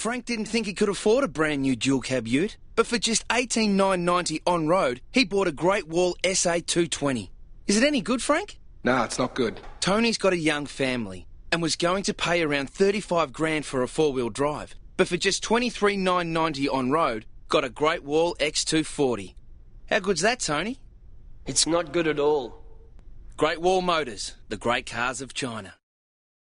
Frank didn't think he could afford a brand new dual cab ute, but for just $18,990 on road, he bought a Great Wall SA220. Is it any good, Frank? Nah, it's not good. Tony's got a young family and was going to pay around 35 grand for a four-wheel drive, but for just $23,990 on road, got a Great Wall X240. How good's that, Tony? It's not good at all. Great Wall Motors, the great cars of China.